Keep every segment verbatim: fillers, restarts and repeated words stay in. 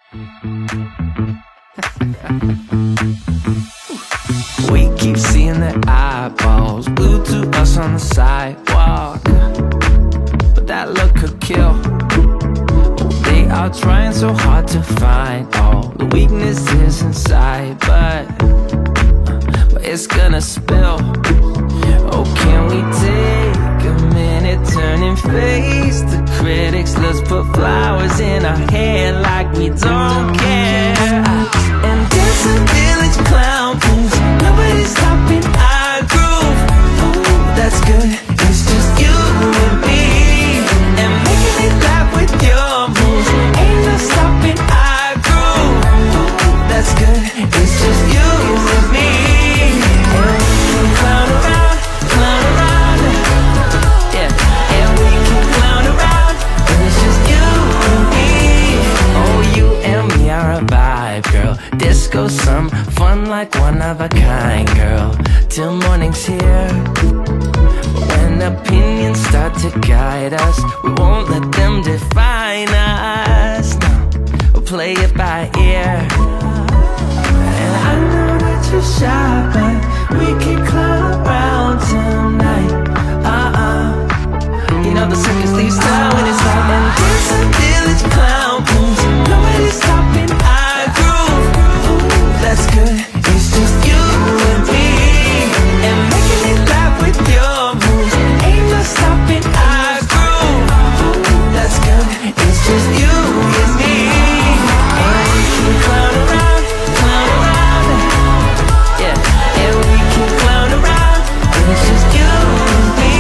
We keep seeing their eyeballs glued to us on the sidewalk, but that look could kill. Oh, they are trying so hard to find all the weaknesses inside, but, but it's gonna spill. Oh, can we take a minute, turn and face the critics? Let's put flowers in our hair like we don't care. And dance a village clown moves, nobody's stopping our groove. Oh, that's good, it's just you and me. And making it laugh with your moves, ain't no stopping our groove. Oh, that's good, it's just you and me. And we can clown around, clown around, yeah. And we can clown around, and it's just you and me. Oh, you and me are a vibe, girl. Disco, some fun like one of a kind, girl. Till morning's here. When opinions start to guide us, we won't let them define us. No, we'll play it by ear. And I know that you're shy, but we can clown around tonight. Uh-uh. You know the circus leaves town when it's hot. And there's a village clown moves, nobody's stopping our groove. Ooh, that's good, it's just you and me. And making it laugh with your moves, ain't no stopping our groove. Ooh, that's good, it's just you and me. And we can clown around, clown around, yeah. And we can clown around, and it's just you and me.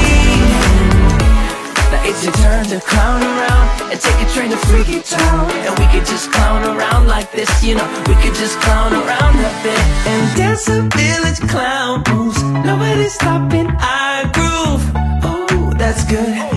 Now it's your turn to clown around and take a train to Freaky Town. And we could just clown around like this, you know. We could just clown around a bit and dance a village clown moves, nobody's stopping our groove. Oh, that's good.